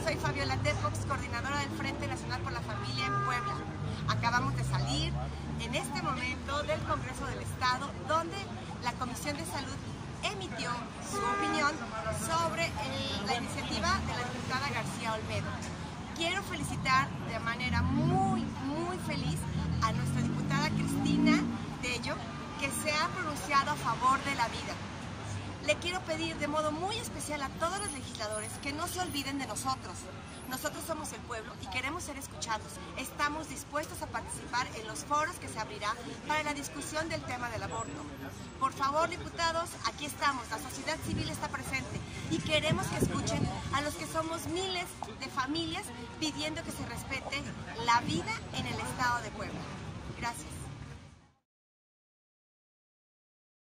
soy Fabiola Tepox, coordinadora del Frente Nacional por la Familia en Puebla. Acabamos de salir en este momento del Congreso del Estado, donde la Comisión de Salud emitió su opinión sobre la iniciativa de la diputada García Olmedo. Quiero felicitar de manera muy feliz a nuestra diputada Cristina Tello, que se ha pronunciado a favor de la vida. Le quiero pedir de modo muy especial a todos los legisladores que no se olviden de nosotros. Nosotros somos el pueblo y queremos ser escuchados. Estamos dispuestos a participar en los foros que se abrirá para la discusión del tema del aborto. Por favor, diputados, aquí estamos, la sociedad civil está presente y queremos que escuchen a los que somos miles de familias pidiendo que se respete la vida en el estado de Puebla. Gracias.